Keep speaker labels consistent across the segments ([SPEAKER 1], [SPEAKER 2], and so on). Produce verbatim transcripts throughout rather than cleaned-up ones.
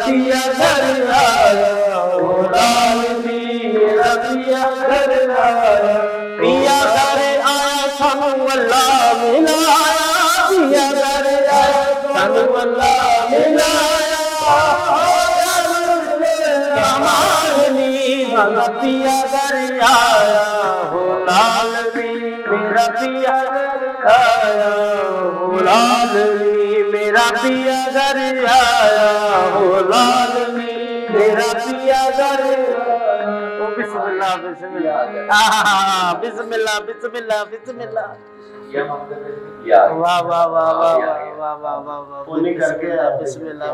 [SPEAKER 1] पिया घर आया, ओ लाल दी मेरा पिया घर आया, पिया घर आया सानू अल्लाह मिलाया, पिया घर आया सानू अल्लाह मिलाया, पिया घर आया, हो लाल दी मेरा पिया घर आया, हो लाल दी मेरा पिया घर आया, हो लाल दी मेरा पिया घर आया। बिस्मिल्लाह बिस्मिल्लाह बिस्मिल्लाह बिस्मिल्लाह बिस्मिल्लाह। वाह वाह वाह वाह वाह वाह वाह वाह वाह। बिस्मिल्लाह।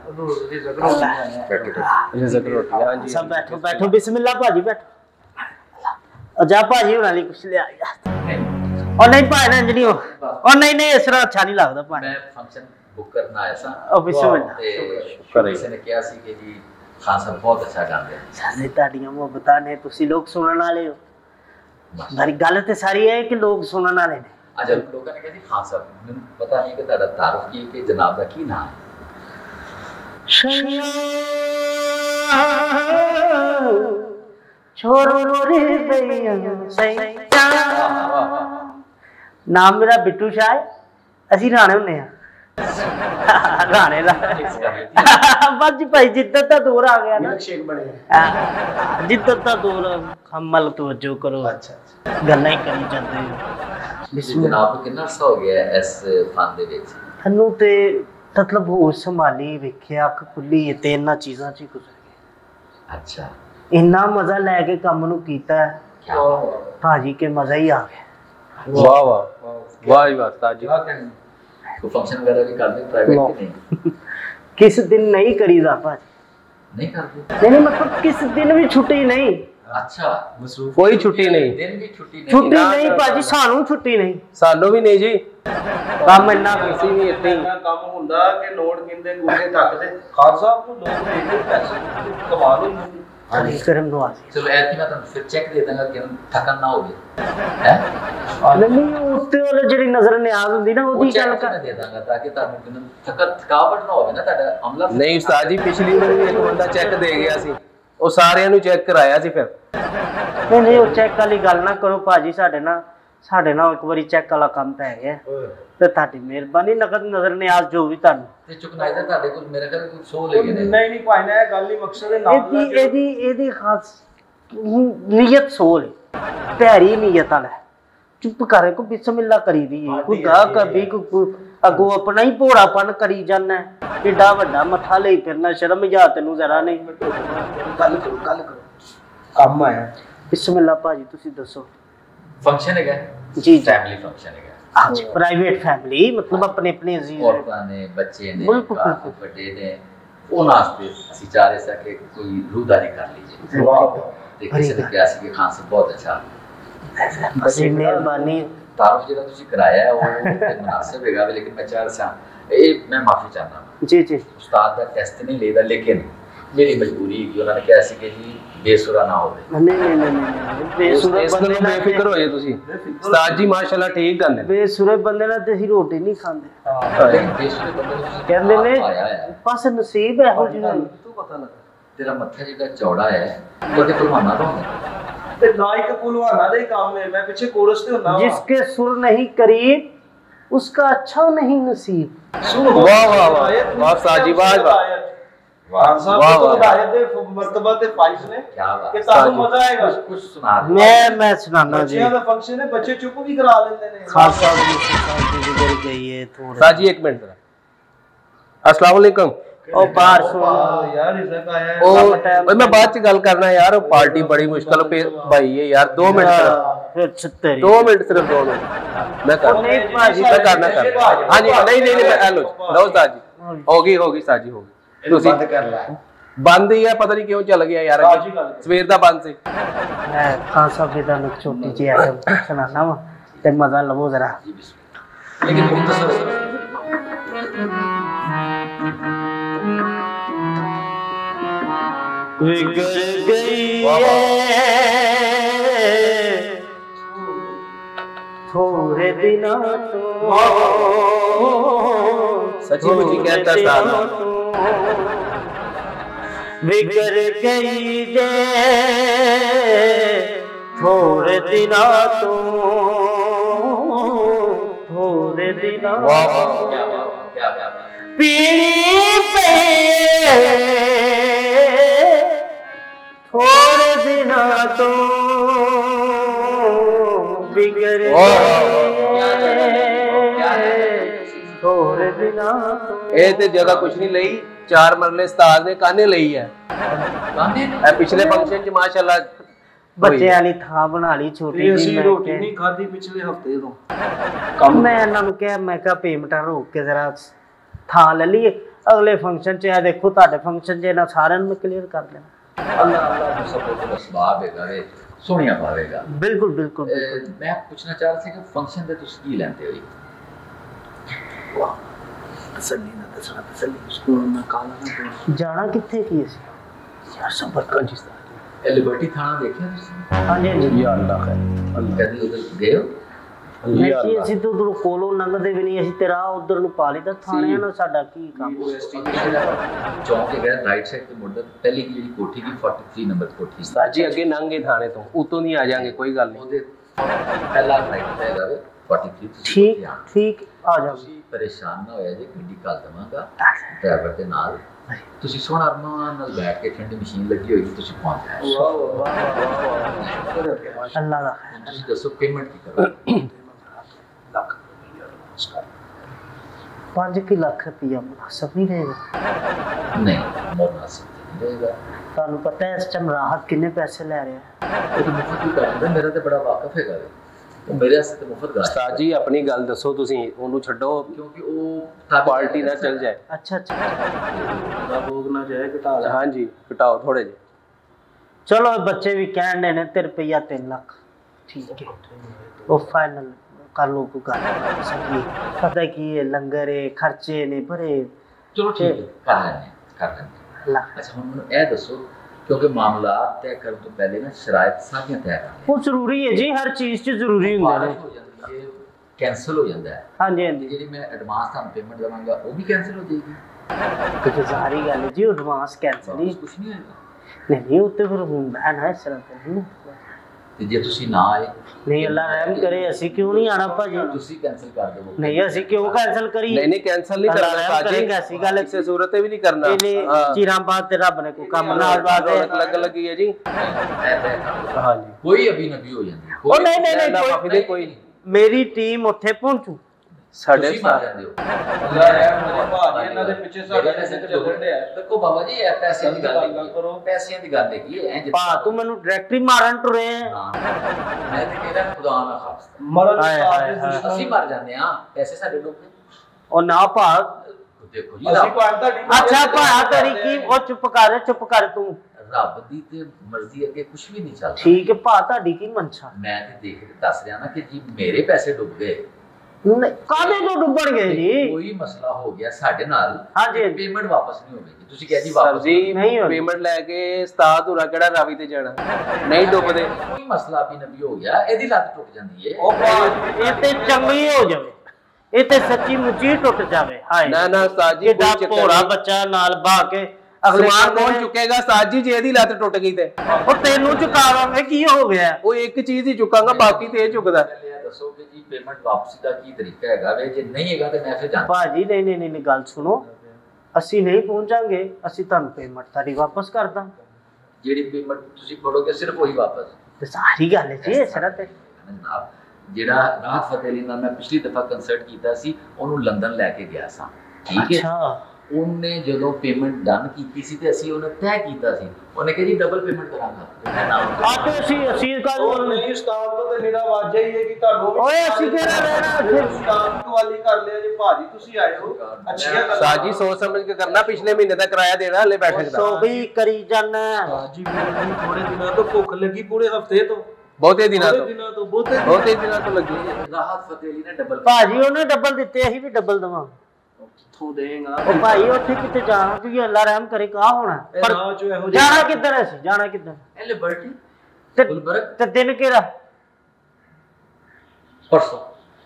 [SPEAKER 1] सब बैठो बैठो। बिस्मिल्लाह भाजी बैठो। जा भाजी होना लिए कुछ ले आया। और नहीं भाई ना नहीं हो। और नहीं नहीं इस तरह अच्छा नहीं लगता भाई।
[SPEAKER 2] मैं फंक्शन बुक करना आया सा।
[SPEAKER 1] ओ बिस्मिल्लाह।
[SPEAKER 2] किसी ने कहा सी कि जी खान साहब बहुत अच्छा गाते हैं।
[SPEAKER 1] सारे ताड़ियां मोहब्बतां ने तुसी लोग सुनने वाले हो। मेरी गल ते सारी है कि लोग सुनने वाले ने।
[SPEAKER 2] अच्छा लोगों ने कहा जी खान साहब मैंने पता नहीं कि ਤੁਹਾਡਾ ਤਾਰਫ ਕੀ ਕਿ ਜਨਾਬ ਦਾ ਕੀ ਨਾਮ ਹੈ।
[SPEAKER 1] छोरो रे भैया सैया। नाम मेरा बिट्टू शाह है। ਅਸੀਂ ਰਾਣੇ ਹੁੰਨੇ ਆ। ਰਾਣੇ ਦਾ ਬਸ ਜੀ ਭਾਈ ਜਿੱਦਤ ਦਾ ਦੌਰ ਆ ਗਿਆ ਨਾ। ਸ਼ੇਖ ਬਣੇ ਜਿੱਦਤ ਦਾ ਦੌਰ ਖਮਲ ਤਵੱਜੋ ਕਰੋ। ਅੱਛਾ ਗੱਲਾਂ ਹੀ ਕਰੀ ਜਾਂਦੇ ਹੋ।
[SPEAKER 2] ਜਨਾਬ ਨੂੰ ਕਿੰਨਾ ਅਰਸਾ ਹੋ ਗਿਆ ਇਸ ਫਨ ਦੇ ਵਿੱਚ?
[SPEAKER 1] ਸਾਨੂੰ ਤੇ ਮਤਲਬ ਹੋਸ਼ ਸੰਭਾਲੀ ਵੇਖਿਆ ਅੱਖ ਖੁੱਲੀ ਤੇ ਇਹਨਾਂ ਚੀਜ਼ਾਂ 'ਚ ਹੀ ਗੁਜ਼ਰ ਗਏ।
[SPEAKER 2] ਅੱਛਾ
[SPEAKER 1] ਇੰਨਾ ਮਜ਼ਾ ਲੈ ਕੇ ਕੰਮ ਨੂੰ ਕੀਤਾ ਭਾਜੀ ਕੇ ਮਜ਼ਾ ਹੀ ਆ ਗਿਆ।
[SPEAKER 3] वाह वाह वाह वाह ताजी।
[SPEAKER 2] तो फंक्शन वगैरह भी करते प्राइवेट कि नहीं?
[SPEAKER 1] किस दिन नहीं करीदा भाजी।
[SPEAKER 2] नहीं करते?
[SPEAKER 1] नहीं नहीं मतलब किस दिन भी छुट्टी नहीं।
[SPEAKER 2] अच्छा
[SPEAKER 3] कोई छुट्टी नहीं।
[SPEAKER 2] दिन भी छुट्टी नहीं।
[SPEAKER 1] छुट्टी नहीं भाजी सानू छुट्टी नहीं।
[SPEAKER 3] सानू भी नहीं जी।
[SPEAKER 1] काम इन्ना
[SPEAKER 3] किसी भी इतने
[SPEAKER 4] इतना काम हुंदा कि नोट गिनदे गुंदे तकदे खान साहब को लोग देते पैसे कमाल हुंदी।
[SPEAKER 1] करम नवाजी
[SPEAKER 2] चलो ऐसे मैं तो फिर चेक दे दूंगा कि थकन ना होवे हैं।
[SPEAKER 1] नहीं उत्ते वाले जेडी नजर नियाज हुंदी ना ओदी गल कर
[SPEAKER 2] दे दूंगा ताकि तानू किन थकत थकावट ना होवे ना ਤੁਹਾਡਾ ਅਮਲਾ।
[SPEAKER 3] नहीं उस्ताद जी पिछली बार भी एक बंदा चेक दे गया सी ਉਹ ਸਾਰਿਆਂ ਨੂੰ ਚੈੱਕ ਕਰਾਇਆ ਸੀ ਫਿਰ।
[SPEAKER 1] नहीं नहीं वो चेक वाली गल ना करो भाजी साडे ना साडे ना एक बारी चेक वाला काम तो है ਤੇ ਤੁਹਾਡੀ ਮਿਹਰਬਾਨੀ ਨਕਦ ਨਜ਼ਰ ਨਿਆਜ਼ ਜੋ ਵੀ ਤੁਹਾਨੂੰ
[SPEAKER 2] ਤੇ ਚੁਕਨਾਈਜ਼ਰ ਤੁਹਾਡੇ ਕੋਲ ਮੇਰੇ ਖਿਆਲ ਕੋਈ ਸੌ ਲੈ ਗਏ ਨੇ।
[SPEAKER 4] ਨਹੀਂ ਨਹੀਂ ਭਾਈ ਨਾ ਇਹ ਗੱਲ ਹੀ ਮਕਸਦ ਹੈ ਨਾਮ
[SPEAKER 1] ਇਹਦੀ ਇਹਦੀ ਇਹਦੀ ਖਾਸ ਨੀਅਤ ਸੋਲ ਭੈੜੀ ਨੀਅਤ ਵਾਲਾ ਚੁੱਪ ਕਰੇ ਕੋ ਬਿਸਮਿਲ੍ਲਾ ਕਰੀ ਦੀ ਕੋਈ ਗਾ ਕਭੀ ਕੋ ਅਗੋ ਆਪਣਾ ਹੀ ਭੋੜਾਪਨ ਕਰੀ ਜਾਣਾ ਏਡਾ ਵੱਡਾ ਮੱਥਾ ਲਈ ਫਿਰਨਾ ਸ਼ਰਮ ਜਾ ਤੈਨੂੰ ਜ਼ਰਾ ਨਹੀਂ।
[SPEAKER 4] ਗੱਲ ਕਰੋ ਗੱਲ ਕਰੋ ਕੰਮ ਆਇਆ।
[SPEAKER 1] ਬਿਸਮਿਲ੍ਲਾ ਭਾਜੀ ਤੁਸੀਂ ਦੱਸੋ।
[SPEAKER 2] ਫੰਕਸ਼ਨ ਹੈਗਾ
[SPEAKER 1] ਜੀ
[SPEAKER 2] ਫੈਮਿਲੀ ਫੰਕਸ਼ਨ ਹੈਗਾ।
[SPEAKER 1] अच्छा प्राइवेट फैमिली मतलब अपने अपने अजीज
[SPEAKER 2] औरतां ने बच्चे ने बड़े ने वो नास्ते ਅਸੀਂ ਚਾਹ ਰਹੇ ਸੀ ਕਿ ਕੋਈ ਰੂਦਾਰੀ ਕਰ ਲੀजिए। ਵਾਹ ਤੇ ਕਿਸੇ ਨੇ ਕਿਹਾ ਸੀ ਕਿ ਖਾਨ ਸਾਹਿਬ ਬਹੁਤ ਅੱਛਾ
[SPEAKER 1] ਬੜੀ ਮਿਹਰਬਾਨੀ।
[SPEAKER 2] ਤਾਰਫ ਜਿਹੜਾ ਤੁਸੀਂ ਕਰਾਇਆ ਉਹ ਮੁਨਾਸਿਬ ਹੈਗਾ ਲੇਕਿਨ ਮੈਂ ਚਾਹ ਰਿਹਾ ਇਹ ਮੈਂ ਮਾਫੀ ਚਾਹਨਾ
[SPEAKER 1] ਜੀ ਜੀ
[SPEAKER 2] ਉਸਤਾਦ ਦਾ ਟੈਸਟ ਨਹੀਂ ਲੈਦਾ ਲੇਕਿਨ ਮੇਰੀ ਮਜਬੂਰੀ ਕਿ ਉਹਨਾਂ ਨੇ ਕਿਹਾ ਸੀ ਕਿ ਜੀ ਬੇਸੁਰਾ ਨਾ ਹੋਵੇ।
[SPEAKER 1] ਨਹੀਂ ਨਹੀਂ ਨਹੀਂ ਬੇਸੁਰਾ ਬੰਦੇ ਨਾਲ
[SPEAKER 3] ਬੇਫਿਕਰ ਹੋ ਜਾਓ ਤੁਸੀਂ। ਉਸਤਾਦ ਜੀ ਮਾਸ਼ਾਅੱਲਾ ਠੀਕ ਗਾਉਂਦੇ ਨੇ।
[SPEAKER 1] ਬੇਸੁਰੇ ਬੰਦੇ ਨਾਲ ਤੇ ਅਸੀਂ ਰੋਟੀ ਨਹੀਂ ਖਾਂਦੇ।
[SPEAKER 2] ਹਾਂ ਲੇਕਿਨ ਬੇਸੁਰੇ ਬੰਦੇ ਨੂੰ
[SPEAKER 1] ਕਹਿੰਦੇ ਨੇ ਬਸ ਨਸੀਬ ਹੈ ਇਹੋ ਜਿਹੀ
[SPEAKER 4] ਤੂੰ ਪਤਾ ਲੱਗਾ
[SPEAKER 2] ਤੇਰਾ ਮੱਥਾ ਜਿਹੜਾ ਚੌੜਾ ਹੈ ਉਹਦੇ ਪਹਿਲਵਾਨਾਂ ਦਾ ਹੁੰਦਾ
[SPEAKER 4] ਤੇ ਨਾ ਇੱਕ ਪਹਿਲਵਾਨਾਂ ਦਾ ਹੀ ਕੰਮ ਹੈ। ਮੈਂ ਪਿੱਛੇ ਕੋਰਸ ਤੇ ਹੁੰਦਾ
[SPEAKER 1] जिसके सुर नहीं करीब उसका अच्छा नहीं नसीब।
[SPEAKER 3] वाह वाह वाह वाह उस्ताद जी वाह वाह
[SPEAKER 4] खान साहब को हिदायत दे मर्तबा ते फाइज ने
[SPEAKER 2] क्या बात
[SPEAKER 4] कि ताकू मजा आएगा।
[SPEAKER 2] कुछ सुना
[SPEAKER 1] मैं मैं सुनाना जी।
[SPEAKER 4] बच्चों का फंक्शन है बच्चे चुप भी करा लेते हैं।
[SPEAKER 1] खान साहब जी गुजर गई है थोड़ा।
[SPEAKER 3] उस्ताद जी एक मिनट जरा अस्सलाम वालेकुम।
[SPEAKER 1] ओ बाहर सुनो
[SPEAKER 4] यार इज्जत आया है।
[SPEAKER 3] ओ ओए मैं बाद च गल करना यार पार्टी बड़ी मुश्किल पे भाई है यार दो मिनट
[SPEAKER 1] फिर छत्तर
[SPEAKER 3] दो मिनट सिर्फ दो मिनट मैं कर
[SPEAKER 1] नहीं भाजी
[SPEAKER 3] मैं करना कर हां जी नहीं नहीं मैं हेलो लो उस्ताद जी होगी होगी उस्ताद जी होगी ਤੁਸੀਂ
[SPEAKER 4] ਬੰਦ ਕਰ ਲੈ
[SPEAKER 3] ਬੰਦ ਹੀ ਹੈ ਪਤਾ ਨਹੀਂ ਕਿਉਂ ਚੱਲ ਗਿਆ ਯਾਰ ਸਵੇਰ ਦਾ ਬੰਦ ਸੀ।
[SPEAKER 1] मैं खान साहब की दान छोटी सी आइटम सुनाना वा ते मजा लवो जरा।
[SPEAKER 2] लेकिन मुख्तसर
[SPEAKER 1] गुजर गई है थोड़े दिनों तो
[SPEAKER 3] सच्ची मुझे कहता था
[SPEAKER 1] बिगड़ गई जे थोड़े दिना तो थोड़े दिना पीड़ी पे थोड़े दिना तो बिगड़ थोड़े दिना तो
[SPEAKER 3] ये ते जगह कुछ नहीं लई, चार मरले उस्ताद ने काने लई है। काने पिछले फंक्शन च माशाल्लाह
[SPEAKER 1] बच्चे वाली थां बना ली छोटी
[SPEAKER 4] जी। ਅਸੀਂ ਰੋਟੀ ਨਹੀਂ ਖਾਧੀ ਪਿਛਲੇ ਹਫਤੇ ਤੋਂ।
[SPEAKER 1] ਕੰਮ ਮੈਂ ਇਹਨਾਂ ਨੂੰ ਕਿਹਾ, ਮੈਂ ਕਿਹਾ ਪੇਮੈਂਟਾਂ ਰੋਕ ਕੇ ਜ਼ਰਾ ਥਾਂ ਲੈ ਲਈਏ, ਅਗਲੇ ਫੰਕਸ਼ਨ 'ਚ ਆ ਦੇਖੋ ਤੁਹਾਡੇ ਫੰਕਸ਼ਨ 'ਚ ਇਹਨਾਂ ਸਾਰਿਆਂ ਨੂੰ ਕਲੀਅਰ ਕਰ ਦੇਣਾ।
[SPEAKER 2] ਅੱਲਾਹ ਅੱਲਾਹ ਦਾ ਸਭ ਤੋਂ ਸਵਾਬ ਹੈਗਾ ਵੇ, ਸੋਹਣਿਆ ਪਾਵੇਗਾ।
[SPEAKER 1] ਬਿਲਕੁਲ ਬਿਲकुल
[SPEAKER 2] ਮੈਂ ਪੁੱਛਣਾ ਚਾਹ ਰਿਹਾ ਸੀ ਕਿ ਫੰਕਸ਼ਨ ਦੇ ਤੁਸੀਂ ਕੀ ਲੈਂਦੇ ਹੋ? ਵਾਹ ਤਸੱਲੀ ਨਾ ਦੱਸਣਾ, ਤਸੱਲੀ ਸਕੂਲ ਮੈਂ ਕਾਲਾ ਨਾ
[SPEAKER 1] ਜਾਣਾ ਕਿੱਥੇ ਕੀ ਸੀ
[SPEAKER 3] यार सबर का जिस
[SPEAKER 2] ਇਹ ਲਿਬਰਟੀ ਥਾਣਾ ਦੇਖਿਆ ਤੁਸੀਂ?
[SPEAKER 1] ਹਾਂਜੀ ਹਾਂਜੀ
[SPEAKER 3] या अल्लाह है
[SPEAKER 2] ਕਦੇ ਉਧਰ ਗਏ ਹੋ?
[SPEAKER 3] या
[SPEAKER 1] ਅਸੀਂ
[SPEAKER 3] अल्लाह
[SPEAKER 1] ਅਸੀਂ ਤਾਂ ਉਧਰ ਕੋਲੋਂ ਲੰਘਦੇ ਵੀ ਨਹੀਂ, ਅਸੀਂ ਤੇਰਾ ਉਧਰ ਨੂੰ ਪਾ ਲਈਦਾ ਥਾਣਿਆਂ ਨਾਲ ਸਾਡਾ ਕੀ ਕੰਮ।
[SPEAKER 2] ਚੌਂਕ ਕੇ ਗਏ ਰਾਈਟ ਸਾਈਡ ਤੇ ਮੁੜਦਾ ਪਹਿਲੀ ਜਿਹੜੀ ਕੋਠੀ ਦੀ ਤੀਨ ਨੰਬਰ ਕੋਠੀ
[SPEAKER 3] साजी अगे नंगे थाने तो उतो नहीं आ जाएंगे, कोई गल नहीं।
[SPEAKER 2] ਉਹਦੇ ਪਹਿਲਾ ਰਾਈਟ ਤੇ ਹੈਗਾ ਵੇ ਤੀਨ।
[SPEAKER 1] ਠੀਕ ਠੀਕ ਆ ਜਾਓ।
[SPEAKER 2] ਤੁਸੀਂ ਪਰੇਸ਼ਾਨ ਨਾ ਹੋਇਆ ਜੇ, ਗੱਡੀ ਕੱਲ ਦਵਾਂਗਾ ਡਰਾਈਵਰ ਦੇ ਨਾਲ, ਤੁਸੀਂ ਸੋਹਣਾ ਅਰਮਾਨ ਨਾਲ ਬੈਠ ਕੇ ਠੰਡੀ ਮਸ਼ੀਨ ਲੱਗੀ ਹੋਈ ਤੁਸੀਂ ਪਹੁੰਚ ਜਾਓ।
[SPEAKER 4] ਵਾਹ ਵਾਹ ਵਾਹ
[SPEAKER 1] ਅੱਲਾ ਦਾ
[SPEAKER 2] ਤੁਸੀਂ ਦੱਸੋ ਪੇਮੈਂਟ ਕੀ ਕਰੋਗੇ?
[SPEAKER 4] ਲੱਖ
[SPEAKER 1] ਪੰਜ ਕਿ ਲੱਖ ਰੁਪਇਆ ਮੁਨਾਸਬ ਨਹੀਂ ਰਹੇਗਾ?
[SPEAKER 2] ਨਹੀਂ ਮੁਨਾਸਬ ਨਹੀਂ ਰਹੇਗਾ।
[SPEAKER 1] ਤੁਹਾਨੂੰ ਪਤਾ ਹੈ ਇਸ ਟਾਈਮ ਰਾਹਤ ਕਿੰਨੇ ਪੈਸੇ ਲੈ ਰਿਹਾ?
[SPEAKER 2] ਉਹ ਤਾਂ ਮੁਫਤ ਹੀ ਕਰਦਾ, ਮੇਰਾ ਤਾਂ ਬੜਾ ਵਾਕਫ ਹੈਗਾ ਵੇ, ਉਹ ਮੇਰੇ ਵਾਸਤੇ ਤਾਂ ਮੁਫਤ ਗਾ।
[SPEAKER 3] उस्ताद जी अपनी गल दसो, तुसी ओनू छड्डो
[SPEAKER 2] ਕਿਉਂਕਿ ਉਹ
[SPEAKER 3] पार्टी ना चल जाए।
[SPEAKER 1] अच्छा अच्छा
[SPEAKER 4] ਦਾ ਭੋਗ ਨਾ ਜਾਏ ਘਟਾ ਲੈ।
[SPEAKER 3] हाँ जी घटाओ थोड़े जे।
[SPEAKER 1] चलो बच्चे भी कहने ने ते रुपया तीन लाख ठीक है, वो फाइनल कर लो को कर सकी। पता की है लंगर है, खर्चे ने भरे।
[SPEAKER 2] ਚਲੋ ਠੀਕ ਹੈ, ਕਰ ਲੈਂਦੇ ਹਾਂ, ਕਰ ਲੈਂਦੇ ਹਾਂ।
[SPEAKER 1] लाख
[SPEAKER 2] ਅੱਛਾ ਹੁਣ ਮੈਨੂੰ ਇਹ ਦੱਸੋ, ਕਿਉਂਕਿ ਮਾਮਲਾਤ ਤੈਅ ਕਰਨ ਤੋਂ ਪਹਿਲੇ ਨਾ ਸ਼ਰਾਇਤ ਸਾਰੀਆਂ ਤੈਅ ਕਰਨੀਆਂ।
[SPEAKER 1] वो जरूरी है जी, हर चीज च जरूरी ਹੁੰਦੇ ਨੇ।
[SPEAKER 2] ਹੋ ਜਾਂਦੀ ਹੈ, ਕੈਂਸਲ ਹੋ ਜਾਂਦਾ ਹੈ।
[SPEAKER 1] हाँ जी हाँ
[SPEAKER 2] ਤੇ
[SPEAKER 1] जी
[SPEAKER 2] ਜਿਹੜੀ ਮੈਂ ਐਡਵਾਂਸ ਤੁਹਾਨੂੰ ਪੇਮੈਂਟ ਦੇਵਾਂਗਾ ਉਹ ਵੀ ਕੈਂਸਲ ਹੋ ਜਾਏਗੀ।
[SPEAKER 1] तो सारी गल है जी, एडवांस कैंसिल ही
[SPEAKER 2] ਕੁਝ ਨਹੀਂ ਹੋਏਗਾ।
[SPEAKER 1] नहीं नहीं उत्ते फिर ਹੁੰਦਾ है ना इस तरह तो नहीं।
[SPEAKER 2] ਤੇ ਜੇ ਤੁਸੀਂ ਨਾ ਆਏ
[SPEAKER 1] नहीं अल्लाह रहम करे, ਅਸੀਂ ਕਿਉਂ ਨਹੀਂ ਆਣਾ ਭਾਜੀ?
[SPEAKER 2] ਤੁਸੀਂ ਕੈਂਸਲ ਕਰ ਦਿਓ।
[SPEAKER 1] नहीं ਅਸੀਂ ਕਿਉਂ कैंसिल करिए?
[SPEAKER 3] नहीं नहीं कैंसल नहीं
[SPEAKER 1] अल्लाह
[SPEAKER 3] करना
[SPEAKER 1] रहम
[SPEAKER 3] उस्ताद जी,
[SPEAKER 1] करेगा, ऐसी गल
[SPEAKER 3] से सूरत भी नहीं करना।
[SPEAKER 1] ਇਹਨੇ
[SPEAKER 3] हाँ।
[SPEAKER 1] ਚਿਰਾਂ ਬਾਅਦ ਤੇ ਰੱਬ ਨੇ ਕੋਈ ਕੰਮ ਨਾਲ ਬਾਅਦ
[SPEAKER 3] रौनक लग लगी है जी। हाँ जी
[SPEAKER 2] ਕੋਈ ਅਭੀ ਨਬੀ ਹੋ ਜਾਂਦੀ ਹੈ।
[SPEAKER 1] ਉਹ ਨਹੀਂ ਨਹੀਂ
[SPEAKER 3] अल्लाह
[SPEAKER 1] नहीं
[SPEAKER 3] माफी दे कोई
[SPEAKER 1] ਮੇਰੀ ਟੀਮ ਉੱਥੇ ਪਹੁੰਚੂ।
[SPEAKER 3] साढ़े
[SPEAKER 2] ਤੁਸੀਂ ਮਰ ਜਾਂਦੇ ਹੋ।
[SPEAKER 4] ਅੱਲਾਹ ਰਹਿਮ ਕਰੇ ਭਾਜੀ, ਇਹਨਾਂ ਦੇ ਪਿੱਛੇ ਸਾਡੇ ਪੈਸੇ ਚੱਲਣ ਡਿਆ।
[SPEAKER 2] ਦੇਖੋ ਬਾਬਾ ਜੀ ਇਹ ਪੈਸਿਆਂ ਦੀ ਗੱਲ ਨਹੀਂ ਕਰੋ, ਪੈਸਿਆਂ ਦੀ ਗੱਲ ਹੈਗੀ ਹੈ। ਇੰਜ
[SPEAKER 1] ਭਾ ਤੂੰ ਮੈਨੂੰ ਡਾਇਰੈਕਟਰੀ ਮਾਰਨ ਟੁਰੇ ਆ।
[SPEAKER 2] ਹਾਂ, ਮੈਂ ਤੇ ਕਹਿੰਦਾ ਖੁਦਾ ਨਾ ਖਾਸਤਾ
[SPEAKER 4] ਮਰਨ
[SPEAKER 1] ਹਾਏ,
[SPEAKER 4] ਸਾਹ
[SPEAKER 1] ਹਾਏ,
[SPEAKER 4] ਦੇ
[SPEAKER 1] ਹਾਏ।
[SPEAKER 4] ਦੁਸ਼ਮਣ।
[SPEAKER 2] ਅਸੀਂ ਮਰ ਜਾਂਦੇ ਆ, ਪੈਸੇ ਸਾਡੇ ਲੋਕ
[SPEAKER 1] ਉਹ ਨਾ ਭਾ,
[SPEAKER 2] ਦੇਖੋ ਜੀ,
[SPEAKER 4] ਅਸੀਂ
[SPEAKER 2] ਰੱਬ
[SPEAKER 4] ਭਾਂ ਤੁਹਾਡੀ
[SPEAKER 1] ਅੱਛਾ ਭਾ ਤੇਰੀ ਕੀ, ਉਹ ਚੁੱਪ ਕਰ ਚੁੱਪ ਕਰ ਤੂੰ।
[SPEAKER 2] ਰੱਬ ਦੀ ਤੇ ਮਰਜ਼ੀ ਅੱਗੇ ਕੁਝ ਵੀ ਨਹੀਂ ਚੱਲਦਾ।
[SPEAKER 1] ਠੀਕ ਹੈ ਭਾ, ਤੁਹਾਡੀ ਕੀ ਮਨਸ਼ਾ?
[SPEAKER 2] ਮੈਂ ਤੇ ਦੇਖ ਕੇ ਦੱਸ ਰਿਹਾ ਨਾ ਕਿ ਜੀ ਮੇਰੇ ਪੈਸੇ ਡੁੱਬ ਗਏ।
[SPEAKER 1] ਨਹੀਂ, ਕਾਹਦੇ ਤੋਂ ਡੁੱਬਣਗੇ ਜੀ?
[SPEAKER 2] ਕੋਈ ਮਸਲਾ ਹੋ ਗਿਆ ਸਾਡੇ ਨਾਲ,
[SPEAKER 1] ਹਾਂਜੀ।
[SPEAKER 2] ਪੇਮੈਂਟ ਵਾਪਸ ਨਹੀਂ ਹੋਵੇਗੀ। ਤੁਸੀਂ ਕਿਹਾ ਜੀ
[SPEAKER 3] सर
[SPEAKER 2] ਵਾਪਸ
[SPEAKER 3] जी
[SPEAKER 1] नहीं होनी।
[SPEAKER 3] पेमेंट लैके उस्ताद होरा केड़ा रावी ते जाना नहीं डुबदे।
[SPEAKER 2] ਕੋਈ ਮਸਲਾ ਵੀ ਨਬੀ ਹੋ ਗਿਆ, ਇਹਦੀ ਲੱਤ ਟੁੱਟ ਜਾਂਦੀ ਹੈ।
[SPEAKER 4] ਉਹ ਭਾਜੀ
[SPEAKER 1] ਇਹ ਤੇ ਚੰਗੀ ਹੋ ਜਾਵੇ, ਇਹ ਤੇ ਸੱਚੀ ਮੁੱਚੀ ਟੁੱਟ ਜਾਵੇ। ਹਾਏ
[SPEAKER 3] ना ना उस्ताद जी
[SPEAKER 1] ਕਿੱਡਾ
[SPEAKER 3] कोई चक्कर
[SPEAKER 1] ਭੋਰਾ
[SPEAKER 3] नहीं।
[SPEAKER 1] ਬੱਚਾ ਨਾਲ ਬਾ ਕੇ ਅਗਲੇ
[SPEAKER 3] समान
[SPEAKER 1] ਬੰਦੇ
[SPEAKER 3] कौन
[SPEAKER 1] ਨੇ-
[SPEAKER 3] चुकेगा उस्ताद जी जे दी लत टुट गई ते
[SPEAKER 1] ਉਹ ਤੈਨੂੰ ਚੁਕਾਵਾਂਗੇ, ਕੀ ਹੋ ਗਿਆ?
[SPEAKER 3] वो एक चीज ही चुकांगा बाकी ते चुकदा।
[SPEAKER 2] ਪਹਿਲੇ ਇਹ ਦੱਸੋ ਕਿ ਜੀ ਪੇਮੈਂਟ ਵਾਪਸੀ ਦਾ ਕੀ ਤਰੀਕਾ ਹੈਗਾ ਵੇ? ਜੇ ਨਹੀਂ ਹੈਗਾ ਤੇ ਮੈਂ ਫਿਰ ਜਾਣਾ।
[SPEAKER 1] ਭਾਜੀ ਨਹੀਂ ਨਹੀਂ ਨਹੀਂ ਗੱਲ ਸੁਣੋ, ਅਸੀਂ ਨਹੀਂ ਪਹੁੰਚਾਂਗੇ, ਅਸੀਂ ਤੁਹਾਨੂੰ ਪੇਮੈਂਟ ਤੁਹਾਡੀ ਵਾਪਸ ਕਰ ਦਾਂ।
[SPEAKER 2] ਜਿਹੜੀ ਪੇਮੈਂਟ ਤੁਸੀਂ ਕਰੋਗੇ ਸਿਰਫ ਉਹੀ ਵਾਪਸ।
[SPEAKER 1] ਤੇ ਸਾਰੀ ਗੱਲ ਹੈ ਜੀ ਇਸ ਤਰ੍ਹਾਂ ਤੇ।
[SPEAKER 2] ਜਨਾਬ, ਜਿਹੜਾ ਰਾਹਤ ਫਤਿਹ ਅਲੀ ਨਾਲ ਮੈਂ ਪਿਛਲੀ ਦਫਾ ਕੰਸਰਟ ਕੀਤਾ ਸੀ, ਉਹਨੂੰ ਲੰਡਨ ਲੈ ਕੇ ਗਿਆ ਸਾਂ, ਠੀਕ ਹੈ।
[SPEAKER 1] ਅੱਛਾ
[SPEAKER 2] ਉਹਨੇ ਜਦੋਂ ਪੇਮੈਂਟ ਡਨ ਕੀਤੀ ਸੀ ਤੇ ਅਸੀਂ ਉਹਨੇ ਤੈਅ ਕੀਤਾ ਸੀ, ਉਹਨੇ ਕਿਹਾ ਜੀ ਡਬਲ ਪੇਮੈਂਟ ਕਰਾਂਗਾ। ਮੈਂ ਨਾ
[SPEAKER 1] ਆ ਤੇ ਅਸੀਂ ਅਸੀਂ ਗੱਲ
[SPEAKER 4] ਉਹ
[SPEAKER 1] ਬੋਲਣੀ।
[SPEAKER 4] ਨਹੀਂ ਉਸਤਾਦ ਤੋਂ ਤੇ ਮੇਰਾ ਵਾਜਾ ਹੀ ਹੈ ਕਿ ਤੁਹਾਨੂੰ ਵੀ
[SPEAKER 1] ਓਏ ਅਸੀਂ ਕਿਹੜਾ ਰਹਿਣਾ ਇੱਥੇ?
[SPEAKER 4] ਉਸਤਾਦ ਕਵਾਲੀ ਕਰ ਲਿਆ ਜੀ ਭਾਜੀ, ਤੁਸੀਂ ਆਏ ਹੋ ਅੱਛੀਆਂ ਗੱਲਾਂ।
[SPEAKER 3] उस्ताद जी सोच समझ के करना, पिछले महीने दा किराया देना हले बैठक दा।
[SPEAKER 1] ਸੋ ਵੀ ਕਰੀ ਜਾਣਾ।
[SPEAKER 4] ਭਾਜੀ ਮੈਨੂੰ ਥੋੜੇ ਦਿਨਾਂ ਤੋਂ ਭੁੱਖ ਲੱਗੀ, ਪੂਰੇ ਹਫਤੇ ਤੋਂ
[SPEAKER 3] बहुते दिना
[SPEAKER 4] ਥੋੜੇ
[SPEAKER 3] तो
[SPEAKER 4] ਦਿਨਾਂ ਤੋਂ ਬਹੁਤੇ
[SPEAKER 3] बहुते दिना तो लगी।
[SPEAKER 2] ਰਾਹਤ ਫਤਿਹ ਅਲੀ ਨੇ ਡਬਲ
[SPEAKER 1] ਭਾਜੀ ਉਹਨੇ ਡਬਲ ਦਿੱਤੇ, ਅਸੀਂ ਵੀ ਡਬਲ ਦਵਾਂ।
[SPEAKER 4] ਕਿੱਥੋਂ ਦੇਗਾ?
[SPEAKER 1] ਉਹ ਭਾਈ ਉੱਥੇ ਕਿਤੇ ਜਾਣਾ ਤੁਸੀਂ, ਅੱਲਾ ਰਹਿਮ ਕਰੇ, ਕਾ ਹੋਣਾ? ਪਰ
[SPEAKER 4] ਰਾਹ ਚ ਇਹੋ
[SPEAKER 1] ਜਾਣਾ ਕਿੱਧਰ ਹੈ? ਅਸੀਂ ਜਾਣਾ ਕਿੱਧਰ?
[SPEAKER 2] ਇਹ ਲਿਬਰਟੀ
[SPEAKER 1] ਤੇ
[SPEAKER 2] ਗੁਲਬਰਗ
[SPEAKER 1] ਤੇ ਦਿਨ ਕਿਹੜਾ?
[SPEAKER 2] ਪਰਸੋਂ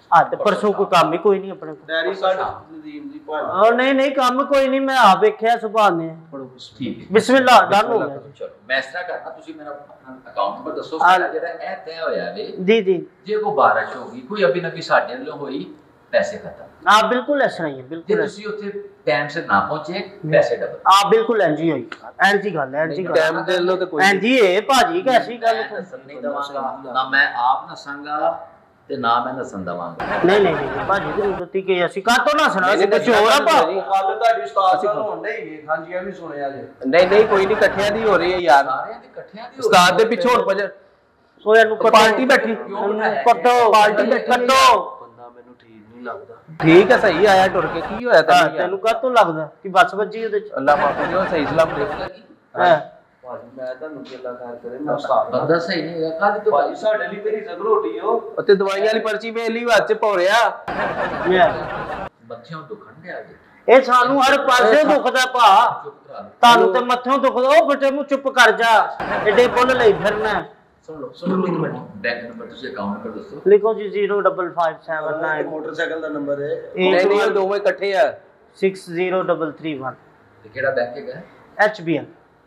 [SPEAKER 1] ਅੱਜ ਪਰਸੋਂ ਕੋਈ ਕੰਮ ਹੀ ਕੋਈ ਨਹੀਂ ਆਪਣੇ ਕੋਲ।
[SPEAKER 4] ਡੈਰੀ ਸਾਡਾ ਨਦੀਮ ਦੀ ਭਾਣ
[SPEAKER 1] ਆ ਨਹੀਂ ਨਹੀਂ ਕੰਮ ਕੋਈ ਨਹੀਂ, ਮੈਂ ਆ ਵੇਖਿਆ ਸੁਭਾਅ ਨੇ।
[SPEAKER 2] ਠੀਕ ਹੈ
[SPEAKER 1] ਬਿਸਮਿਲ੍ਲਾ ਡਨ ਹੋ ਗਿਆ।
[SPEAKER 2] ਚਲੋ ਮੈਂ ਇਸ ਤਰ੍ਹਾਂ ਕਰਦਾ, ਤੁਸੀਂ ਮੇਰਾ ਅਕਾਊਂਟ ਨੰਬਰ ਦੱਸੋ ਸਾਡਾ ਜਿਹੜਾ ਇਹ ਤੈਅ ਹੋਇਆ ਵੇ।
[SPEAKER 1] ਜੀ ਜੀ
[SPEAKER 2] ਜੇ ਕੋਈ ਬਾਰਿਸ਼ ਹੋ ਗਈ, ਕੋਈ ਅਭੀ ਨਬੀ ਸਾਡੇ ਵੱਲੋਂ ਹੋਈ, ਪੈਸੇ ਖਤਮ।
[SPEAKER 1] ਆ ਬਿਲਕੁਲ ਇਸ ਤਰ੍ਹਾਂ ਹੀ ਹੈ,
[SPEAKER 2] ਜੇ
[SPEAKER 1] ਬਿਲਕੁਲ
[SPEAKER 2] ਤੁਸੀਂ ਉੱਥੇ ਟਾਈਮ ਸਿਰ ਨਾ ਪਹੁੰਚੇ, ਪੈਸੇ ਡਬਲ।
[SPEAKER 1] ਆ ਬਿਲਕੁਲ ਇੰਜ ਹੀ ਹੋਈ, ਇੰਜ ਹੀ ਗੱਲ ਹੈ, ਇੰਜ ਹੀ ਗੱਲ
[SPEAKER 3] ਟਾਈਮ ਦੇ ਲੋ ਤੇ ਕੋਈ
[SPEAKER 1] ਇੰਜ ਹੀ ਹੈ ਭਾਜੀ, ਕੈਸੀ ਗੱਲ।
[SPEAKER 2] ਮੈਂ ਨਸਣ ਨਹੀਂ ਦਵਾਂਗਾ, ਨਾ ਮੈਂ ਆਪ ਨਸਾਂਗਾ ਤੇ ਨਾ ਮੈਂ ਨਸਣ ਦਵਾਂਗਾ।
[SPEAKER 1] ਨਹੀਂ ਨਹੀਂ ਨਹੀਂ ਭਾਜੀ ਜ਼ਰੂਰਤ ਹੀ ਕਿ ਅਸੀਂ ਕਾਹਤੋਂ ਨਾ ਸੁਣਾ, ਅਸੀਂ ਕੁਝ ਹੋਰ ਆ ਭਾ।
[SPEAKER 4] ਗੱਲ ਤੁਹਾਡੀ ਉਸਤਾਦ ਨਾਲ ਹੁੰਦੇ ਹੀ ਹਾਂਜੀ ਇਹ ਵੀ ਸੁਣਿਆ ਜੇ।
[SPEAKER 3] ਨਹੀਂ ਨਹੀਂ ਕੋਈ ਨਹੀਂ, ਇਕੱਠਿਆਂ ਦੀ ਹੋ ਰਹੀ ਹੈ ਯਾਰ,
[SPEAKER 2] ਸਾਰਿਆਂ ਦੇ ਇਕੱਠਿਆਂ ਦੀ
[SPEAKER 3] ਉਸਤਾਦ ਦੇ ਪਿੱਛੋਂ ਹੁਣ ਭਜਨ
[SPEAKER 1] ਸੋ ਇਹਨੂੰ
[SPEAKER 3] ਪਾਰਟੀ ਬੈਠੀ
[SPEAKER 1] ਕੱਟੋ, ਪਾਰਟੀ ਬੈਠੀ ਕੱਟੋ।
[SPEAKER 4] ਬੰਦਾ ਮੈਨੂੰ ਠੀਕ ਨਹੀਂ ਲੱਗਦਾ।
[SPEAKER 3] ਠੀਕ ਹੈ, ਸਹੀ ਆਇਆ ਟੁਰ ਕੇ, ਕੀ ਹੋਇਆ ਤੈਨੂੰ?
[SPEAKER 1] ਤੈਨੂੰ ਕਾਹਤੋਂ ਲੱਗਦਾ ਕਿ ਬੱਸ ਵੱਜੀ ਉਹਦੇ ਚ?
[SPEAKER 3] ਅੱਲਾਹ ਮਾਫ ਕਰੇ, ਸਹੀ ਸਲਾਮ ਦੇ।
[SPEAKER 1] ਹੈ
[SPEAKER 4] ਭਾਜੀ ਮੈਂ ਤੁਹਾਨੂੰ ਕੀ ਅੱਲਾ ਖੈਰ ਕਰੇ, ਮੈਂ ਉਸਤਾਦ
[SPEAKER 2] ਬੰਦਾ ਸਹੀ ਨਹੀਂ ਹੈਗਾ, ਕਾਹਦੀ ਤੋਂ
[SPEAKER 4] ਭਾਜੀ ਸਾਡੇ ਲਈ ਤੇਰੀ ਜ਼ਗ ਰੋਟੀ ਹੋ।
[SPEAKER 3] ਉੱਤੇ ਦਵਾਈਆਂ ਵਾਲੀ ਪਰਚੀ ਵੇਚ ਲਈ, ਹੱਥ ਚ ਭੌਰਿਆ।
[SPEAKER 2] ਮੱਥਿਓਂ ਦੁਖਣ ਡਿਆ ਵੇ।
[SPEAKER 1] ਇਹ ਸਾਨੂੰ ਹਰ ਪਾਸੇ ਦੁਖਦਾ ਭਾ,
[SPEAKER 2] ਚੁੱਪ ਕਰਾ ਲਓ,
[SPEAKER 1] ਤੁਹਾਨੂੰ ਤੇ ਮੱਥੋਂ ਦੁਖਦਾ। ਉਹ ਬੇਟੇ ਨੂੰ ਚੁੱਪ ਕਰ ਜਾ, ਐਡੇ ਬੁੱਲ ਲਈ ਫਿਰਨਾ।
[SPEAKER 2] ਸੁਣ ਲਓ ਸੁਣ ਲਓ ਇੱਕ ਮਿੰਟ, ਬੈਂਕ ਨੰਬਰ ਤੁਸੀਂ ਅਕਾਊਂਟ ਨੰਬਰ ਦੱਸੋ।
[SPEAKER 1] ਲਿਖੋ ਜੀ zero double five seven nine
[SPEAKER 4] motorcycle ਦਾ ਨੰਬਰ ਹੈ
[SPEAKER 3] ਨਹੀਂ ਨਹੀਂ, ਉਹ ਦੋਵੇਂ ਇਕੱਠੇ ਆ।
[SPEAKER 1] Six zero double three one.
[SPEAKER 2] ਤੇ ਕਿਹੜਾ ਬੈਂਕ ਹੈਗਾ?
[SPEAKER 1] H B L.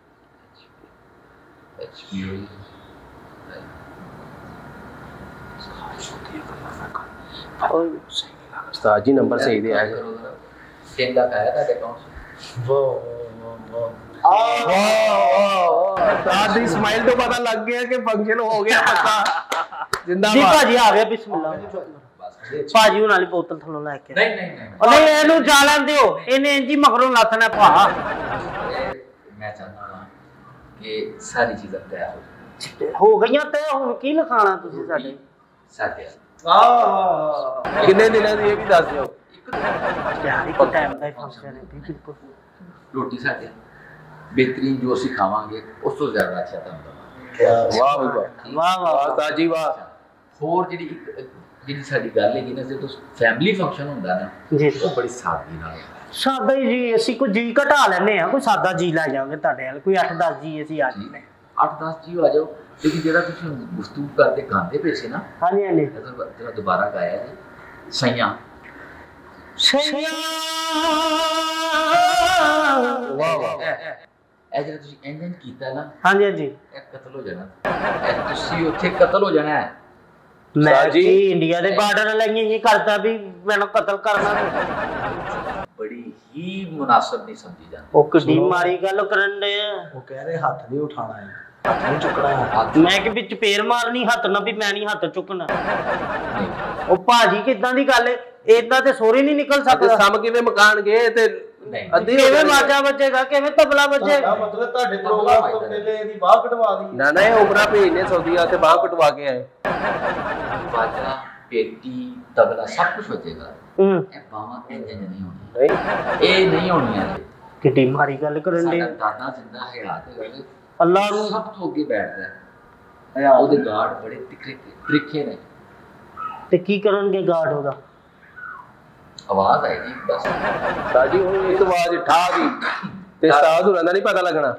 [SPEAKER 2] H B I.
[SPEAKER 3] ਉਸਤਾਦ ਜੀ ਨੰਬਰ ਸਹੀ ਦੇ ਆ।
[SPEAKER 2] ਤਿੰਨ ਲੱਖ ਆਇਆ ਤੁਹਾਡੇ ਅਕਾਊਂਟ 'ਚ?
[SPEAKER 3] ਉਸਤਾਦ ਦੀ ਸਮਾਈਲ ਤੋਂ ਪਤਾ ਲੱਗ ਗਿਆ ਕਿ ਫੰਕਸ਼ਨ ਹੋ ਗਿਆ ਪੱਕਾ। ਜਿੰਦਾਬਾਦ
[SPEAKER 1] ਜੀ ਭਾਜੀ ਆ ਗਿਆ, ਬਿਸਮਿਲ੍ਲਾ। ਭਾਜੀ ਉਹਨਾਂ ਵਾਲੀ ਬੋਤਲ ਥੱਲੋਂ ਲੈ ਕੇ।
[SPEAKER 2] ਨਹੀਂ ਨਹੀਂ ਨਹੀਂ
[SPEAKER 1] ਉਹ ਨਹੀਂ, ਇਹਨੂੰ ਜਾ ਲੈਣ ਦਿਓ, ਇਹਨੇ ਇੰਜ ਹੀ ਮਗਰੋਂ ਲੱਥਣਾ ਭਾ।
[SPEAKER 2] ਮੈਂ ਚਾਹੁੰਦਾ ਹਾਂ ਕਿ ਸਾਰੀ ਚੀਜ਼ਾਂ ਤਿਆਰ ਹੋ
[SPEAKER 1] ਹੋ ਗਈਆਂ ਤੇ ਹੁਣ ਕੀ ਲਿਖਾਣਾ ਤੁਸੀਂ ਸਾਡੇ?
[SPEAKER 2] ਸਾਡੇ
[SPEAKER 4] ਆਹ
[SPEAKER 3] ਕਿੰਨੇ ਦਿਨਾਂ ਦੀ ਇਹ ਵੀ ਦੱਸ ਦਿਓ।
[SPEAKER 1] ਯਾਰ ਇੱਕ ਟਾਈਮ ਦਾ ਫੰਕਸ਼ਨ ਹੈ ਬਿਲਕੁਲ।
[SPEAKER 2] ਰੋਟੀ ਸਾਡੇ ਬਿਹਤਰੀਨ ਜੋ ਅਸੀਂ ਖਾਵਾਂਗੇ ਉਸ ਤੋਂ ਜ਼ਿਆਦਾ ਅੱਛਾ ਤੁਹਾਨੂੰ ਦਵਾਂਗੇ।
[SPEAKER 3] ਵਾਹ ਬਈ ਵਾਹ,
[SPEAKER 1] ਵਾਹ ਵਾਹ
[SPEAKER 3] ਉਸਤਾਦ ਜੀ ਵਾਹ।
[SPEAKER 2] ਹੋਰ ਜਿਹੜੀ ਇੱਕ ਜਿਹੜੀ ਸਾਡੀ ਗੱਲ ਹੈਗੀ ਨਾ, ਜਦੋਂ ਫੈਮਿਲੀ ਫੰਕਸ਼ਨ ਹੁੰਦਾ ਨਾ,
[SPEAKER 1] ਜੀ
[SPEAKER 2] ਉਹ ਬੜੀ ਸਾਦਗੀ ਨਾਲ ਹੁੰਦਾ।
[SPEAKER 1] ਸਾਦਾ ਹੀ ਜੀ, ਅਸੀਂ ਕੋਈ ਜੀ ਘਟਾ ਲੈਨੇ ਆ, ਕੋਈ ਸਾਦਾ ਜੀ ਲੈ ਜਾਵਾਂਗੇ ਤੁਹਾਡੇ ਨਾਲ, ਕੋਈ ਅੱਠ ਦਸ ਜੀ ਅਸੀਂ ਆ ਜਾਣੇ।
[SPEAKER 2] ਅੱਠ ਦਸ ਜੀ ਆ ਜਾਓ, ਲੇਕਿਨ ਜਿਹੜਾ ਤੁਸੀਂ ਗੁਫ਼ਤਗੂ ਕਰਦੇ ਗਾਉਂਦੇ ਪਏ ਸੀ ਨਾ,
[SPEAKER 1] ਹਾਂਜੀ ਹਾਂਜੀ।
[SPEAKER 2] ਜਿਹੜਾ ਦੁਬਾਰਾ ਗਾਇਆ ਜੀ ਸਈਆਂ।
[SPEAKER 1] ਸਈਆਂ
[SPEAKER 3] ਵਾਹ ਵਾਹ।
[SPEAKER 2] ਇਹ ਜਿਹੜਾ ਤੁਸੀਂ ਇੰਜਨ ਕੀਤਾ ਨਾ,
[SPEAKER 1] ਹਾਂਜੀ ਹਾਂਜੀ।
[SPEAKER 2] ਇਹ ਕਤਲ ਹੋ ਜਾਣਾ, ਇਹ ਤੁਸੀਂ ਉੱਥੇ ਕਤਲ ਹੋ ਜਾਣਾ ਹੈ।
[SPEAKER 1] ਮੈਂ
[SPEAKER 3] ਜੀ
[SPEAKER 1] ਜੀ ਇੰਡੀਆ ਦੇ ਬਾਰਡਰ ਲਈ ਹੀ ਕਰਦਾ ਵੀ ਮੈਨੂੰ ਕਤਲ ਕਰਨਾ।
[SPEAKER 2] ਬੜੀ ਹੀ ਮੁਨਾਸਬ ਨਹੀਂ ਸਮਝੀ ਜਾਂਦੀ।
[SPEAKER 1] ਉਹ ਕਿੱਡੀ ਮਾਰੀ ਗੱਲ ਕਰਨ ਦੇ ਆ।
[SPEAKER 4] ਉਹ ਕਹਿ ਰਹੇ ਹੱਥ ਨਹੀਂ ਉਠਾਣਾ ਹੈ, ਹੱਥ ਨਹੀਂ ਚੁੱਕਣਾ ਹੈ।
[SPEAKER 1] ਮੈਂ ਕਿ ਵਿੱਚ ਪੇਰ ਮਾਰਨੀ ਹੱਥ ਨਾਲ ਵੀ ਮੈਂ ਨਹੀਂ ਹੱਥ ਚੁੱਕਣਾ। ਉਹ ਭਾਜੀ ਕਿੱਦਾਂ ਦੀ ਗੱਲ ਏ, ਏਦਾਂ ਤੇ ਸੋਰੀ ਨਹੀਂ ਨਿਕਲ
[SPEAKER 3] ਤੇ
[SPEAKER 1] ਸਕਦਾ।
[SPEAKER 3] ਸਮ ਕਿਵੇਂ ਮਕਾਨਗੇ ਤੇ
[SPEAKER 2] ਨਹੀਂ
[SPEAKER 3] ਅੱਧੀ
[SPEAKER 1] ਕਿਵੇਂ ਮਾਜਾ ਵੱਜੇਗਾ, ਕਿਵੇਂ ਤਬਲਾ ਵੱਜੇਗਾ?
[SPEAKER 4] ਤੁਹਾਡਾ ਮਤਲਬ ਤੁਹਾਡੇ ਪ੍ਰੋਗਰਾਮ ਤੋਂ ਪਹਿਲੇ ਇਹਦੀ ਬਾਹ ਕਟਵਾ ਦੀ।
[SPEAKER 3] ਨਾ ਨਾ, ਇਹ ਉਮਰਾ ਭੇਜਨੇ ਸਊਦੀਆ ਤੇ ਬਾਹ ਕਟਵਾ ਕੇ ਆਏ।
[SPEAKER 2] ਬਾਜਾ ਪੇਟੀ ਤਬਲਾ ਸਭ ਕੁਝ ਵੱਜੇਗਾ,
[SPEAKER 1] ਹੂੰ
[SPEAKER 2] ਇਹ ਬਾਹਾਂ ਇੰਜਨ ਨਹੀਂ ਹੋਣੀ,
[SPEAKER 3] ਨਹੀਂ
[SPEAKER 2] ਇਹ ਨਹੀਂ ਹੋਣੀਆਂ।
[SPEAKER 1] ਕਿੱਡੀ ਮਾਰੀ ਗੱਲ ਕਰਨ ਦੇ।
[SPEAKER 2] ਸਾਡਾ ਦਾਦਾ ਜਿੰਦਾ ਹਯਾਤ ਹੈਗਾ,
[SPEAKER 1] ਅੱਲਾਹ ਨੂੰ
[SPEAKER 2] ਸਭ ਤੋਂ ਅੱਗੇ ਬੈਠਦਾ ਹੈ। ਉਹਦੇ ਗਾਰਡ ਬੜੇ ਤਿੱਖੇ ਤਰੀਕੇ ਨੇ।
[SPEAKER 1] ਤੇ ਕੀ ਕਰਨਗੇ ਗਾਰਡ ਉਹਦਾ?
[SPEAKER 2] ਆਵਾਜ਼ ਆਏਗੀ ਬਸ।
[SPEAKER 3] ਸਾਜੀ ਉਹ ਇੱਕ ਆਵਾਜ਼ ਠਾ ਦੀ ਤੇ ਉਸਤਾਦ ਹੋਰਾਂ ਦਾ ਨਹੀਂ ਪਤਾ ਲੱਗਣਾ।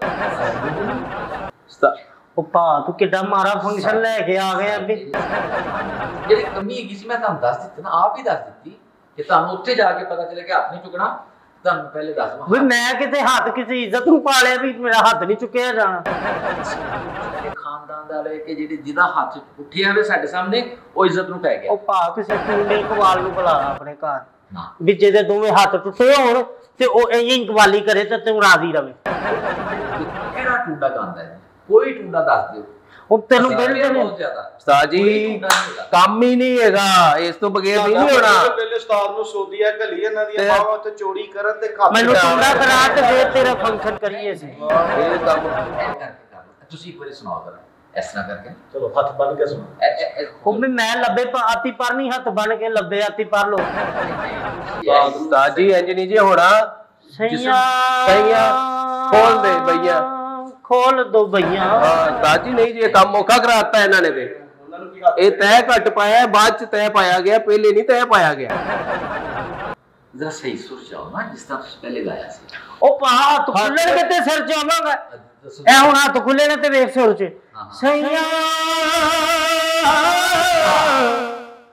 [SPEAKER 1] ਉਹ ਭਾ ਤੂੰ ਕਿੱਡਾ ਮਾਰਾ ਫੰਕਸ਼ਨ ਲੈ ਕੇ ਆ ਗਿਆ ਵੀ।
[SPEAKER 2] ਜਿਹੜੀ ਕਮੀ ਹੈਗੀ ਸੀ ਮੈਂ ਤੁਹਾਨੂੰ ਦੱਸ ਦਿੱਤੀ ਨਾ, ਆਪ ਹੀ ਦੱਸ ਦਿੱਤੀ ਕਿ ਤੁਹਾਨੂੰ ਉੱਥੇ ਜਾ ਕੇ ਪਤਾ ਚੱਲੇ ਕਿ ਹੱਥ ਨਹੀਂ ਚੁੱਕਣਾ, ਤੁਹਾਨੂੰ ਪਹਿਲੇ ਦੱਸ
[SPEAKER 1] ਵੀ ਮੈਂ ਕਿਤੇ ਹੱਥ ਕਿਸੇ ਇੱਜ਼ਤ ਨੂੰ ਪਾ ਲਿਆ ਵੀ ਮੇਰਾ ਹੱਥ ਨਹੀਂ ਚੁੱਕਿਆ ਜਾਣਾ।
[SPEAKER 2] ਖਾਨਦਾਨ ਦਾ ਲੈ ਕੇ ਜਿਹੜੇ ਜਿਹਦਾ ਹੱਥ ਉੱਠਿਆ ਹੋਵੇ ਸਾਡੇ ਸਾਹਮਣੇ, ਉਹ ਇੱਜ਼ਤ ਨੂੰ ਪੈ ਗਿਆ।
[SPEAKER 1] ਉਹ ਭਾ ਕਿਸੇ ਕੁੰਡੇ ਕਵਾਲ ਨੂੰ ਬੁਲਾ ਆਪਣੇ ਘਰ,
[SPEAKER 2] ਨਾ
[SPEAKER 1] ਵੀ ਜਿਹਦੇ ਦੋਵੇਂ ਹੱਥ ਟੁੱਟੇ ਹੋਣ ਤੇ ਉਹ ਇੰਜ ਕਵਾਲੀ ਕਰੇ ਤੇ ਤੂੰ ਰਾਜ਼ੀ ਰਵੇਂ।
[SPEAKER 2] ਕਿਹੜਾ ਟੁੰਡਾ ਗਾਉਂਦਾ ਹੈ? ਕੋਈ ਟੁੰਡਾ ਦੱਸ ਦਿਓ।
[SPEAKER 1] ਉਹ ਤੈਨੂੰ ਬਿਲਦੇ ਨੇ।
[SPEAKER 2] ਬਹੁਤ ਜ਼ਿਆਦਾ
[SPEAKER 3] ਉਸਤਾਦ ਜੀ ਕੰਮ ਹੀ ਨਹੀਂ ਹੈਗਾ, ਇਸ ਤੋਂ ਬਗੈਰ ਨਹੀਂ ਹੋਣਾ।
[SPEAKER 4] ਪਹਿਲੇ ਉਸਤਾਦ ਨੂੰ ਸੋਧੀਆ ਘਲੀ ਇਹਨਾਂ ਦੀਆਂ ਬਾਹਾਂ ਤੇ ਚੋਰੀ ਕਰਨ ਤੇ ਖਾਤੇ
[SPEAKER 1] ਮੈਨੂੰ ਟੁੰਡਾ ਕਰਾ ਤੇ ਫੇਰ ਤੇਰਾ ਫੰਕਸ਼ਨ ਕਰੀਏ ਸੀ।
[SPEAKER 3] ਇਹ ਕੰਮ
[SPEAKER 2] ਇਹ ਕਰਕੇ ਕਰ। ਤੁਸੀਂ ਇੱਕ ਵਾਰੀ ਸੁਣਾਓ ਜਰਾ ਇਸ ਤਰ੍ਹਾਂ ਕਰਕੇ।
[SPEAKER 4] ਚਲੋ ਹੱਥ ਬੰਨ ਕੇ ਸੁਣੋ।
[SPEAKER 2] ਇਹ- ਇਹ- ਇਹ-
[SPEAKER 1] ਉਹ ਵੀ ਮੈਂ ਲੱਭੇ ਆਤੀ ਪਰ ਨਹੀਂ ਹੱਥ ਬਣ ਕੇ ਲੱਭੇ ਆਤੀ ਪਰ ਲੋ।
[SPEAKER 3] ਉਸਤਾਦ ਜੀ ਇੰਜ ਨਹੀਂ ਜੇ ਹੋਣਾ।
[SPEAKER 1] ਸਈਆਂ
[SPEAKER 3] ਸਈਆਂ ਖੋਲ ਦੇ ਬਈਆ,
[SPEAKER 1] ਖੋਲ ਦੋ ਬਈਆ।
[SPEAKER 3] ਹਾਂ ਉਸਤਾਦ ਜੀ ਨਹੀਂ ਜੀ, ਕੰਮ ਔਖਾ ਕਰਾਤਾ ਇਹਨਾਂ ਨੇ ਤੇ।
[SPEAKER 4] ਉਹਨਾਂ ਨੂੰ ਕੀ ਹੱਥ
[SPEAKER 3] ਇਹ ਤੈ ਘੱਟ ਪਾਇਆ, ਬਾਅਦ ਚ ਤੈ ਪਾਇਆ ਗਿਆ, ਪਹਿਲੇ ਨਹੀਂ ਤੈ ਪਾਇਆ ਗਿਆ।
[SPEAKER 2] ਜਰਾ ਸਹੀ ਸੁਰ ਚਾਓ ਨਾ, ਜਿਸ ਤਰ੍ਹਾਂ ਤੁਸੀਂ ਪਹਿਲੇ ਗਾਇਆ ਸੀ।
[SPEAKER 1] ਉਹ ਪਾ ਹੱਥ ਖੁੱਲਣਗੇ ਤੇ ਸਿਰ ਚ ਆਵਾਂਗਾ।
[SPEAKER 2] ਦੱਸੋ।
[SPEAKER 1] ਐ ਹੁਣ ਹੱਥ ਖੁੱਲੇ ਨੇ ਤੇ ਵੇਖ ਸੁਰ ਚ।
[SPEAKER 2] ਹਾਂ।
[SPEAKER 1] ਸਈਆਂ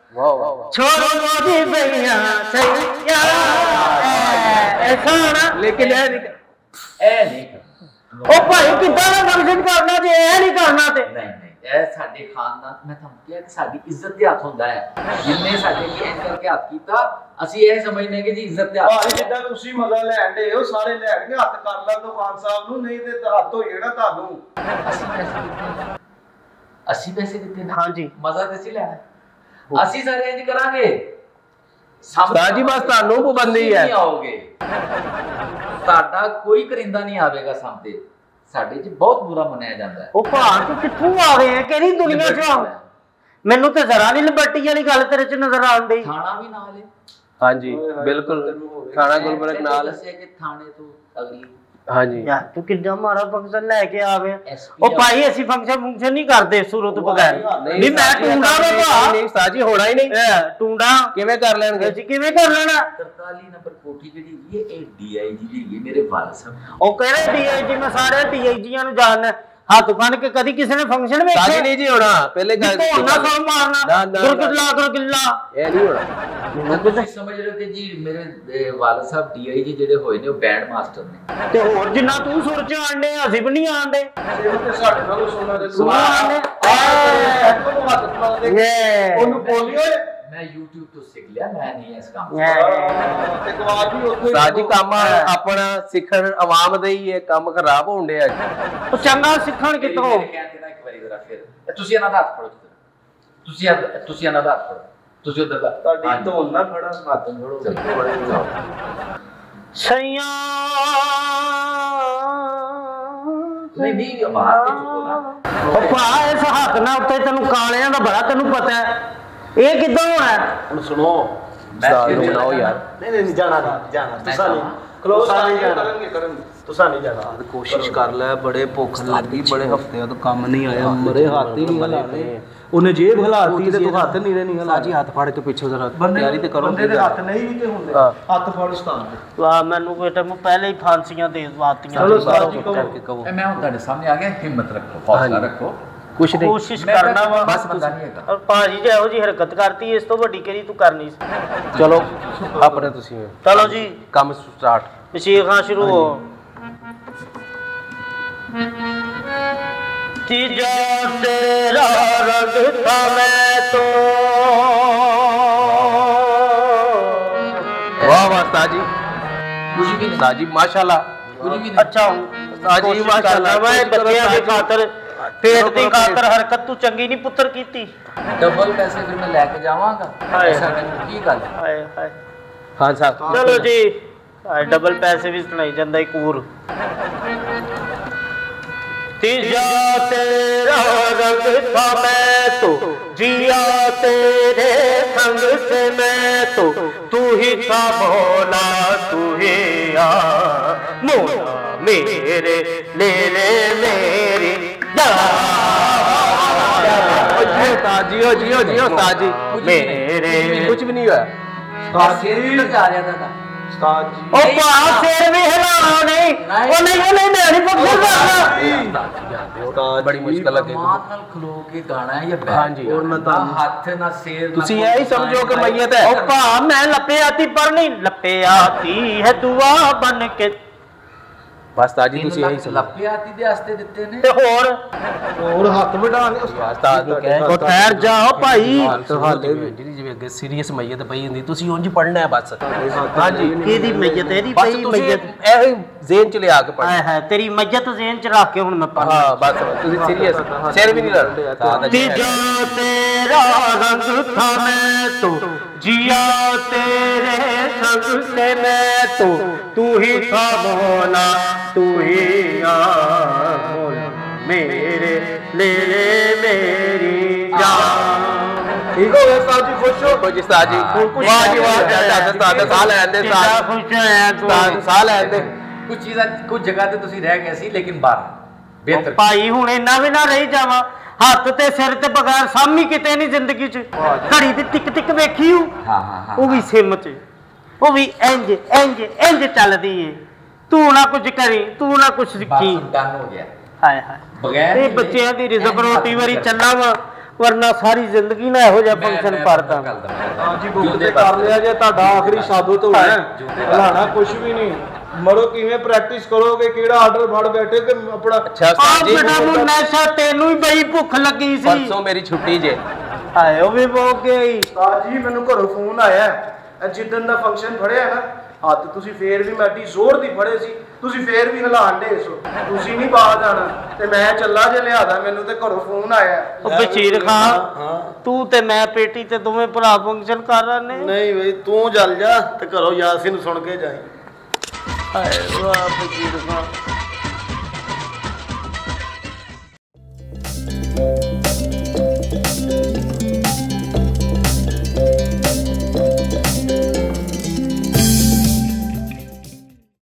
[SPEAKER 3] ਵਾਹ ਵਾਹ
[SPEAKER 1] ਛੋੜੋ ਦੀ ਬਈਆਂ ਸਈਆ ਐ ਖਾਣਾ
[SPEAKER 3] ਲੇਕਿਨ ਇਹ ਨਹੀਂ
[SPEAKER 2] ਇਹ ਨਹੀਂ
[SPEAKER 1] ਉਹ ਭਾਈ ਕਿੱਦਾਂ ਦਾ ਫੰਕਸ਼ਨ ਕਰਨਾ ਜੇ ਇਹ ਨਹੀਂ ਕਰਨਾ ਤੇ
[SPEAKER 2] ਨਹੀਂ ਨਹੀਂ ਇਹ ਸਾਡੇ ਖਾਨਦਾਨ ਮੈਂ ਤੁਹਾਨੂੰ ਕਿਹਾ ਕਿ ਸਾਡੀ ਇੱਜ਼ਤ ਦੇ ਹੱਥ ਹੁੰਦਾ ਹੈ ਜਿੰਨੇ ਸਾਡੇ ਕੀ ਐਂ ਕਰਕੇ ਹੱਥ ਕੀਤਾ ਅਸੀਂ ਇਹ ਸਮਝਨੇ ਕਿ ਜੀ ਇੱਜ਼ਤ ਦੇ ਹੱਥ
[SPEAKER 4] ਭਾਈ ਜਿੱਦਾਂ ਤੁਸੀਂ ਮਜ਼ਾ ਲੈਣ ਦੇ ਹੋ ਸਾਰੇ ਲੈਣਗੇ ਹੱਥ ਕਰ ਲਾ ਦੋ ਖਾਨ ਸਾਹਿਬ ਨੂੰ ਨਹੀਂ ਤੇ ਹੱਥ ਹੋ ਜਿਹੜਾ ਤੁਹਾਨੂੰ
[SPEAKER 2] ਅਸੀਂ ਪੈਸੇ ਦਿੱਤੇ ਅਸੀਂ ਪੈਸੇ ਦਿੱਤੇ ਨੇ
[SPEAKER 1] ਹਾਂਜੀ
[SPEAKER 2] ਮਜ਼ਾ ਤੇ ਸੀ ਲੈਣਾ ਅਸੀਂ ਸਾਰੇ ਇੰਜ ਕਰਾਂਗੇ
[SPEAKER 3] ਉਸਤਾਦ ਜੀ ਬਸ ਤੁਹਾਨੂੰ ਪਾਬੰਦੀ ਹੈ
[SPEAKER 2] ਨਹੀਂ ਆਓਗੇ ਤੁਹਾਡਾ ਕੋਈ ਕਰਿੰਦਾ ਨਹੀਂ ਆਵੇਗਾ ਸਾਹਮਣੇ ਸਾਡੇ 'ਚ ਬਹੁਤ ਬੁਰਾ ਮੰਨਿਆ ਜਾਂਦਾ ਹੈ
[SPEAKER 1] ਉਹ ਭਾਂ ਤੂੰ ਕਿੱਥੋਂ ਆ ਗਏ ਆ ਕਿਹੜੀ ਦੁਨੀਆ 'ਚ ਆ ਮੈਨੂੰ ਤੇ ਜ਼ਰਾ ਨਹੀਂ ਲਿਬਰਟੀ ਵਾਲੀ ਗੱਲ ਤੇਰੇ 'ਚ ਨਜ਼ਰ ਆਉਂਦੀ
[SPEAKER 2] ਥਾਣਾ ਵੀ ਨਾਲ ਹੈ
[SPEAKER 3] ਹਾਂਜੀ ਬਿਲਕੁਲ ਥਾਣਾ ਗੁਲਬਰਗ ਨਾਲ
[SPEAKER 2] ਦੱਸਿਆ ਕਿ ਥਾਣੇ ਤੋਂ ਅਗਲੀ
[SPEAKER 3] ਹਾਂਜੀ
[SPEAKER 1] ਯਾਰ ਤੂੰ ਕਿੰਨਾ ਮਾਰਾ ਫੰਕਸ਼ਨ ਲੈ ਕੇ ਆਵੇ ਉਹ ਭਾਈ ਅਸੀਂ ਫੰਕਸ਼ਨ ਫੰਕਸ਼ਨ ਨਹੀਂ ਕਰਦੇ ਸੂਰਤ ਬਗੈਰ ਨਹੀਂ ਮੈਂ ਟੂੰਡਾ ਵਾ ਭਾ
[SPEAKER 3] ਨਹੀਂ ਉਸਤਾਦ ਜੀ ਹੋਣਾ ਹੀ ਨਹੀਂ
[SPEAKER 1] ਟੂੰਡਾ
[SPEAKER 3] ਕਿਵੇਂ ਕਰ ਲੈਣਗੇ
[SPEAKER 1] ਜੀ ਕਿਵੇਂ ਕਰ ਲੈਣਾ
[SPEAKER 2] ਤਰਤਾਲੀ ਨੰਬਰ ਕੋਠੀ ਜਿਹੜੀ ਹੈਗੀ ਹੈ ਇਹ ਡੀਆਈਜੀ ਦੀ ਹੈਗੀ ਮੇਰੇ ਵਾਲ ਸਾਹਿਬ
[SPEAKER 1] ਉਹ ਕਹਿੰਦੇ ਡੀਆਈਜੀ ਮੈਂ ਸਾਰੇ ਡੀਆਈਜੀਆਂ ਨੂੰ ਜਾਣਦਾ ਹੱਥ ਫੜ ਕੇ ਕਦੀ ਕਿਸੇ ਨੇ ਫੰਕਸ਼ਨ ਵੇਖਿਆ
[SPEAKER 3] ਉਸਤਾਦ ਜੀ ਨਹੀਂ ਜੀ ਹੋਣਾ ਪਹਿਲੇ ਗੱਲ
[SPEAKER 1] ਧੋਣਾ ਸਰ ਮਾਰਨਾ ਗੁਰਗਿੱਲਾ ਗੁਰਗਿੱਲਾ
[SPEAKER 3] ਇਹ ਨਹੀਂ ਹੋਣਾ
[SPEAKER 2] ਮੈਨੂੰ ਤੁਸੀਂ ਸਮਝ ਰਹੇ ਹੋ ਕਿ ਜੀ ਮੇਰੇ ਵਾਲ ਸਾਹਿਬ ਡੀਆਈਜੀ ਜਿਹੜੇ ਹੋਏ ਨੇ ਉਹ ਬੈਂਡ ਮਾਸਟਰ ਨੇ
[SPEAKER 1] ਤੇ ਹੋਰ ਜਿੰਨਾ ਤੂੰ ਸੁਰ ਚ ਆਂਡੇ ਅਸੀਂ ਵੀ ਨਹੀਂ ਆਂਡੇ
[SPEAKER 4] ਸੇਵ ਤੇ ਸਾਡੇ ਨਾਲ ਸੋਨਾ ਦੇ
[SPEAKER 1] ਸੁਣਾ ਆਂਡੇ
[SPEAKER 4] ਤੁਹਾਨੂੰ ਹੱਥ ਪਾਉਂਦੇ ਉਹਨੂੰ ਬੋਲੀ ਓਏ
[SPEAKER 2] ਮੈਂ YouTube ਤੋਂ ਸਿੱਖ ਲਿਆ ਮੈਂ ਨਹੀਂ ਇਸ ਕੰਮ
[SPEAKER 4] ਤੇ ਕਵਾਲ ਵੀ ਉੱਥੇ
[SPEAKER 3] ਉਸਤਾਦ ਜੀ ਕੰਮ ਆਪਣਾ ਸਿੱਖਣ ਆਵਾਮ ਦੇ ਹੀ ਇਹ ਕੰਮ ਖਰਾਬ ਹੋਣ ਡਿਆ ਜੀ
[SPEAKER 1] ਉਹ ਚੰਗਾ ਸਿੱਖਣ ਕਿੱਥੋਂ
[SPEAKER 2] ਕਹਿੰਦੇ ਨਾ ਇੱਕ ਵਾਰੀ ਜ਼ਰਾ ਫਿਰ ਤੁਸੀਂ ਇਹਨਾਂ ਦਾ ਹੱਥ ਫੜੋ ਤੁਸੀਂ ਤੁਸੀਂ ਇਹਨਾਂ ਦਾ ਹੱਥ ਫੜੋ ਤੁਸੀਂ ਉਧਰ ਦਾ
[SPEAKER 4] ਤੁਹਾਡੀ ਧੋਲ ਨਾ ਖੜਾ ਹੱਥ ਜੋੜੋ
[SPEAKER 1] ਸਈਆਂ
[SPEAKER 2] ਨਹੀਂ ਨਹੀਂ ਆਵਾਜ਼ ਤੇ ਚੁੱਕੋ ਨਾ
[SPEAKER 1] ਉਹ ਭਾ ਇਸ ਹੱਥ ਨਾਲ ਉੱਤੇ ਤੈਨੂੰ ਕਾਲਿਆਂ ਦਾ ਬੜਾ ਤੈਨੂੰ ਪਤਾ ਹੈ ਇਹ ਕਿੱਦਾਂ ਹੋਣਾ
[SPEAKER 4] ਹੁਣ ਸੁਣੋ
[SPEAKER 3] ਉਸਤਾਦ ਨੂੰ ਬਣਾਓ ਯਾਰ
[SPEAKER 4] ਨਹੀਂ ਨਹੀਂ ਜਾਣਾ ਨਹੀਂ ਜਾਣਾ ਤੁਸੀਂ ਨਹੀਂ ਕਲੋਜ਼ ਨਹੀਂ ਕਰਨਗੇ ਕਰਨਗੇ ਤੁਸੀਂ ਨਹੀਂ ਜਾਣਾ
[SPEAKER 5] ਕੋਸ਼ਿਸ਼ ਕਰ ਲੈ ਬੜੇ ਭੁੱਖ ਲੱਗੀ ਬੜੇ ਹਫਤਿਆਂ ਤੋਂ ਕੰਮ ਨਹੀਂ ਆਇਆ ਮਰੇ ਹੱਥ ਹੀ ਨਹੀਂ ਹਿਲਾਣੇ ਉਹਨੇ ਜੇਬ ਹਿਲਾਤੀ ਤੇ ਤੂੰ ਹੱਥ ਨਹੀਂ ਰਹਿਣੀ ਹਿਲਾ ਜੀ ਹੱਥ ਫੜ ਕੇ ਪਿੱਛੇ ਜ਼ਰਾ ਤਿਆਰੀ ਤੇ ਕਰੋ
[SPEAKER 4] ਬੰਦੇ ਦੇ ਹੱਥ ਨਹੀਂ ਵੀ ਤੇ ਹੁੰਦੇ ਹੱਥ ਫੜ ਉਸਤਾਦ ਦੇ
[SPEAKER 1] ਵਾਹ ਮੈਨੂੰ ਬੇਟਾ ਮੈਂ ਪਹਿਲੇ ਹੀ ਫਾਂਸੀਆਂ ਦੇ ਦਵਾਤੀਆਂ
[SPEAKER 4] ਚਲੋ ਉਸਤਾਦ ਜੀ
[SPEAKER 3] ਕਰਕੇ ਕਹੋ
[SPEAKER 2] ਮੈਂ ਹੁਣ ਤੁਹਾਡੇ ਸਾਹਮਣੇ ਆ ਗਿਆ ਹਿੰਮਤ ਰੱਖੋ ਹੌਸਲਾ ਰੱਖੋ
[SPEAKER 3] ਕੁਛ ਨਹੀਂ
[SPEAKER 1] ਕੋਸ਼ਿਸ਼ ਕਰਨਾ ਵਾ
[SPEAKER 2] ਬਸ ਬੰਦਾ ਨਹੀਂ ਹੈਗਾ
[SPEAKER 1] ਔਰ ਭਾਜੀ ਜੇ ਇਹੋ ਜੀ ਹਰਕਤ ਕਰਤੀ ਇਸ ਤੋਂ ਵੱਡੀ ਕਿਹੜੀ ਤੂੰ ਕਰਨੀ ਸੀ
[SPEAKER 3] ਚਲੋ ਆਪਣੇ ਤੁਸੀਂ
[SPEAKER 1] ਚਲੋ ਜੀ
[SPEAKER 3] ਕੰਮ ਸਟਾਰਟ
[SPEAKER 1] ਮਸ਼ੀਰ ਖਾਂ ਸ਼ੁਰੂ ਹੋ ਤੀਜਾ ਤੇਰਾ ਰੰਗ ਥਾ ਮੈਂ ਤੋਂ
[SPEAKER 3] ਵਾਹ ਵਾਹ ਉਸਤਾਦ ਜੀ
[SPEAKER 2] ਕੁਝ ਵੀ ਨਹੀਂ
[SPEAKER 3] ਉਸਤਾਦ ਜੀ ਮਾਸ਼ਾਅੱਲਾ
[SPEAKER 2] ਕੁਝ ਵੀ ਨਹੀਂ
[SPEAKER 1] ਅੱਛਾ
[SPEAKER 3] ਉਸਤਾਦ ਜੀ
[SPEAKER 1] ਮਾਸ਼ਾਅੱਲਾ ਮੈਂ ਬੱਚਿਆਂ ਦੀ ਖਾਤਰ ਪੇਟ ਦੀ ਖਾਤਰ ਹਰਕਤ ਤੂੰ ਚੰਗੀ ਨਹੀਂ ਪੁੱਤਰ ਕੀਤੀ
[SPEAKER 2] ਡਬਲ ਪੈਸੇ ਫਿਰ ਮੈਂ ਲੈ ਕੇ ਜਾਵਾਂਗਾ
[SPEAKER 1] ਹਾਏ।
[SPEAKER 2] ਸਾਡੇ ਕੀ ਗੱਲ
[SPEAKER 1] ਹਾਏ ਹਾਏ
[SPEAKER 3] ਖਾਨ ਸਾਹਿਬ
[SPEAKER 1] ਚਲੋ ਜੀ ਡਬਲ ਪੈਸੇ ਵੀ ਸੁਣਾਈ ਜਾਂਦਾ ਇੱਕ ਹੋਰ ਤੀਜਾ ਤੇਰਾ ਰੰਗ ਥਾ ਮੈਂ ਤੋ जिया तेरे संग से मैं तो तू ही था मौला तू ही आ मौला मेरे ले ले मेरी
[SPEAKER 3] उस्ताद जियो जियो जियो उस्ताद जी
[SPEAKER 1] मेरे
[SPEAKER 3] कुछ भी नहीं हुआ
[SPEAKER 2] उस्ताद सिर भी जा रहा था
[SPEAKER 4] ਉਸਤਾਦ ਜੀ
[SPEAKER 1] ओ बाहर शेर भी हिलाना नहीं ओ नहीं ओ नहीं नहीं पकड़ करना
[SPEAKER 3] बड़ी मुश्किल लगे
[SPEAKER 2] मात नाल खलो के गाना है या बैठ
[SPEAKER 3] हाँ जी,
[SPEAKER 2] और ना हाथ ना शेर
[SPEAKER 3] तुसी यही समझो कि मैयत है
[SPEAKER 1] ओ भा मैं लपे आती पर नहीं लपे आती है दुआ बन के
[SPEAKER 3] बस उस्ताद जी तुसी यही समझो
[SPEAKER 2] ਲੱਪੇ ਆਤੀ ਦੇ ਵਾਸਤੇ ਦਿੱਤੇ ਨੇ
[SPEAKER 1] ते होर
[SPEAKER 4] ਹੋਰ ਹੱਥ ਵਢਾਣੇ
[SPEAKER 3] उस्ताद ਨੂੰ कहे
[SPEAKER 1] ओ ठहर जाओ भाई
[SPEAKER 3] ਤੁਹਾਡੇ ਜਿਹੜੀ ਜਿਵੇਂ ਅੱਗੇ ਸੀਰੀਅਸ ਮੈयत ਪਈ ਹੁੰਦੀ ਤੁਸੀਂ ਉਂਝ ਪੜਨਾ ਹੈ ਬਸ ਹਾਂਜੀ
[SPEAKER 1] केदी मैयत तेरी
[SPEAKER 3] ਬਸ
[SPEAKER 1] पई
[SPEAKER 3] ਤੁਸੀਂ
[SPEAKER 1] मैयत
[SPEAKER 3] ਇਹ ਹੀ ਜ਼ੇਨ ਚ ਲਿਆ ਕੇ ਪੜਨਾ
[SPEAKER 1] हाय हाय तेरी मैयत ज़हन च रख के हुन मैं पढ़
[SPEAKER 3] ਹਾਂ ਬਸ ਤੁਸੀਂ ਸੀਰੀਅਸ ਸਿਰ ਵੀ ਨਹੀਂ ਲੜਦੇ
[SPEAKER 1] तीजा तेरा रंग था मैं तो जिया तेरे संग से मैं तो तू ही था मौला तू ही आ मौला मेरे ले ले मेरी जान
[SPEAKER 3] ठीक हो गया उस्ताद जी खुश हो कुछ उस्ताद जी वाह जी वाह उस्ताद उस्ताद साह ਲੈਣ ਦੇ
[SPEAKER 1] कितना खुश है तू
[SPEAKER 3] ਉਸਤਾਦ ਸਾਹ ਲੈਣ ਦੇ
[SPEAKER 2] ਕੁਝ ਚੀਜ਼ਾਂ ਕੁਝ ਜਗ੍ਹਾ ਤੇ ਤੁਸੀਂ ਰਹਿ ਗਏ ਸੀ ਲੇਕਿਨ ਬਾਹਰ ਬਿਹਤਰ
[SPEAKER 1] ਭਾਈ ਹੁਣ ਇੰਨਾ ਵੀ ਨਾ ਰਹੀ ਜਾਵਾਂ ਹੱਥ ਤੇ ਸਿਰ ਤੇ ਬਗੈਰ ਸਾਮੀ ਕਿਤੇ ਨਹੀਂ ਜ਼ਿੰਦਗੀ 'ਚ ਘੜੀ ਦੀ ਟਿਕ ਟਿਕ ਵੇਖੀ ਹੂੰ
[SPEAKER 2] ਹਾਂ ਹਾਂ ਹਾਂ
[SPEAKER 1] ਉਹ ਵੀ ਸਿਮ 'ਚ ਉਹ ਵੀ ਇੰਜ ਇੰਜ ਇੰਜ ਚੱਲਦੀ ਏ ਤੂੰ ਨਾ ਕੁਝ ਕਰੀ ਤੂੰ ਨਾ ਕੁਝ ਸਿੱਖੀ
[SPEAKER 2] ਡਨ ਹੋ ਗਿਆ
[SPEAKER 1] ਹਾਏ ਹਾਏ
[SPEAKER 2] ਬਗੈਰ
[SPEAKER 1] ਇਹ ਬੱਚਿਆਂ ਦੀ ਰਿਜ਼ਕ ਰੋਟੀ ਵਾਰੀ ਚੱਲਾਂ ਵਾ वरना सारी जिंदगी ना ਇਹੋ ਜਿਹਾ फंक्शन करता
[SPEAKER 5] हाँ जी बुक ते कर लिया जे ਤੁਹਾਡਾ ਆਖਰੀ ਸ਼ਾਬਤ ਹੋਣਾ ਹਲਾਣਾ ਕੁਝ ਵੀ ਨਹੀਂ ਮਰੋ ਕਿਵੇਂ ਪ੍ਰੈਕਟਿਸ ਕਰੋਗੇ ਕਿਹੜਾ ਆਰਡਰ ਫੜ ਬੈਠੇ ਤੇ ਆਪਣਾ
[SPEAKER 3] ਅੱਛਾ
[SPEAKER 1] ਆ
[SPEAKER 3] ਉਸਤਾਦ ਜੀ
[SPEAKER 1] ਬੇਟਾ ਮੁੰਨਾ ਸਾ ਤੈਨੂੰ ਹੀ ਬਈ ਭੁੱਖ ਲੱਗੀ ਸੀ
[SPEAKER 3] ਪਰਸੋਂ ਮੇਰੀ ਛੁੱਟੀ ਜੇ
[SPEAKER 1] ਆਏ ਉਹ ਵੀ ਭੋਗ ਗਈ
[SPEAKER 4] ਉਸਤਾਦ ਜੀ ਮੈਨੂੰ ਘਰੋਂ ਫੋਨ ਆਇਆ ਹੈ ਜਿੱਦਣ ਦਾ ਫੰਕਸ਼ਨ ਫੜਿਆ ਨਾ ਹੱਥ ਤੁਸੀਂ ਫੇਰ ਵੀ ਮੈਡੀ ਜ਼ੋਰ ਦੀ ਫੜੇ ਸੀ ਤੁਸੀਂ ਫੇਰ ਵੀ ਹਿਲਾਣ ਦੇ ਸੋ ਤੁਸੀਂ ਨਹੀਂ ਬਾਹਰ ਜਾਣਾ ਤੇ ਮੈਂ ਚੱਲਾ ਜੇ ਲਿਆਦਾ ਮੈਨੂੰ ਤੇ ਘਰੋਂ ਫੋਨ ਆਇਆ
[SPEAKER 1] ਉਹ ਬਸ਼ੀਰ ਖਾਨ ਤੂੰ ਤੇ ਮੈਂ ਪੇਟੀ ਤੇ ਦੋਵੇਂ ਭਰਾ ਫੰਕਸ਼ਨ ਕਰ ਰਹੇ ਨੇ
[SPEAKER 6] ਨਹੀਂ ਬਈ ਤੂੰ ਚੱਲ ਜਾ ਤੇ ਘਰੋਂ ਯਾਸੀਨ ਸੁਣ ਕੇ ਜਾਈ
[SPEAKER 1] ਹਾਏ ਵਾਹ ਬਸ਼ੀਰ ਖਾਨ